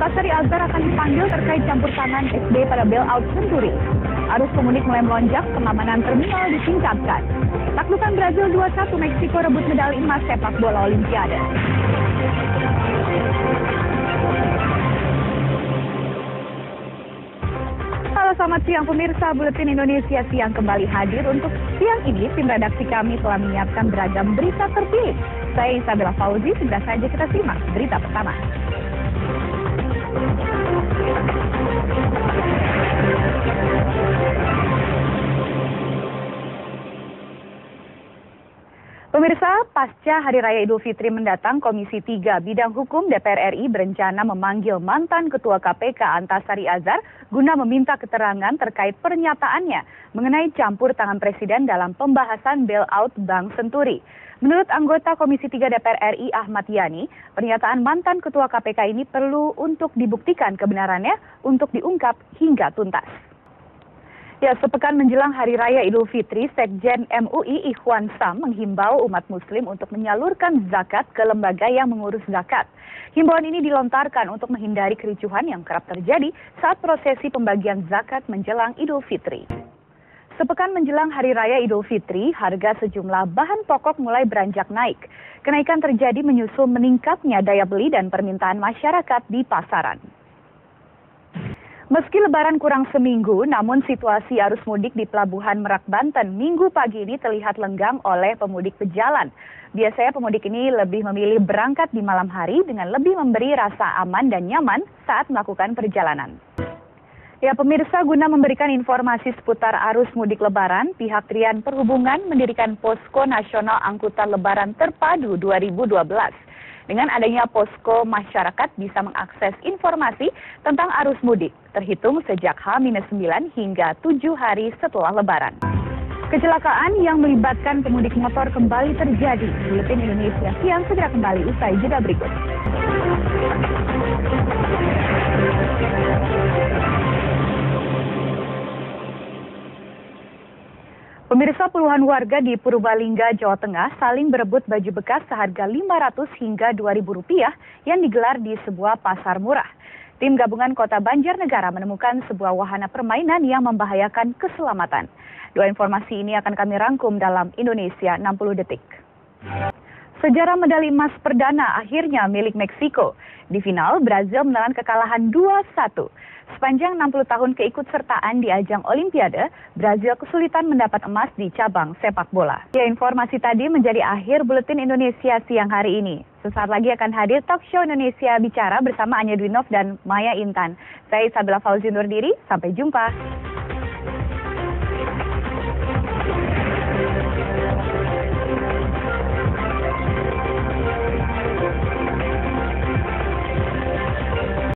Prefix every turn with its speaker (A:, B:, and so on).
A: Antasari Azhar akan dipanggil terkait campur tangan SBY pada bailout Senturi. Arus pemudik mulai melonjak, pengamanan terminal ditingkatkan. Taklukan Brazil 2-1, Meksiko rebut medali emas sepak bola Olimpiade. Halo, selamat siang pemirsa, Buletin Indonesia Siang kembali hadir. Untuk siang ini, tim redaksi kami telah menyiapkan beragam berita terpilih. Saya Isabella Fauzi, segera saja kita simak berita pertama. Pemirsa, pasca Hari Raya Idul Fitri mendatang, Komisi 3 Bidang Hukum DPR RI berencana memanggil mantan Ketua KPK Antasari Azhar guna meminta keterangan terkait pernyataannya mengenai campur tangan Presiden dalam pembahasan bailout Bank Senturi. Menurut anggota Komisi 3 DPR RI Ahmad Yani, pernyataan mantan Ketua KPK ini perlu untuk dibuktikan kebenarannya untuk diungkap hingga tuntas. Ya, sepekan menjelang Hari Raya Idul Fitri, Sekjen MUI Ikhwan Sam menghimbau umat muslim untuk menyalurkan zakat ke lembaga yang mengurus zakat. Himbauan ini dilontarkan untuk menghindari kericuhan yang kerap terjadi saat prosesi pembagian zakat menjelang Idul Fitri. Sepekan menjelang Hari Raya Idul Fitri, harga sejumlah bahan pokok mulai beranjak naik. Kenaikan terjadi menyusul meningkatnya daya beli dan permintaan masyarakat di pasaran. Meski Lebaran kurang seminggu, namun situasi arus mudik di Pelabuhan Merak, Banten Minggu pagi ini terlihat lenggang oleh pemudik pejalan. Biasanya pemudik ini lebih memilih berangkat di malam hari dengan lebih memberi rasa aman dan nyaman saat melakukan perjalanan. Ya pemirsa, guna memberikan informasi seputar arus mudik Lebaran, pihak Trian Perhubungan mendirikan Posko Nasional Angkutan Lebaran Terpadu 2012. Dengan adanya posko, masyarakat bisa mengakses informasi tentang arus mudik, terhitung sejak H-9 hingga 7 hari setelah Lebaran. Kecelakaan yang melibatkan pemudik motor kembali terjadi. Buletin Indonesia Siang segera kembali usai jeda berikut. Pemirsa, puluhan warga di Purbalingga, Jawa Tengah saling berebut baju bekas seharga Rp500 hingga Rp2.000 yang digelar di sebuah pasar murah. Tim gabungan Kota Banjarnegara menemukan sebuah wahana permainan yang membahayakan keselamatan. Dua informasi ini akan kami rangkum dalam Indonesia 60 Detik. Sejarah medali emas perdana akhirnya milik Meksiko. Di final, Brazil menelan kekalahan 2-1. Sepanjang 60 tahun keikutsertaan di ajang Olimpiade, Brazil kesulitan mendapat emas di cabang sepak bola. Ya, informasi tadi menjadi akhir Buletin Indonesia Siang hari ini. Sesaat lagi akan hadir Talk Show Indonesia Bicara bersama Anya Dwinov dan Maya Intan. Saya Isabella Fauzi undur diri, sampai jumpa.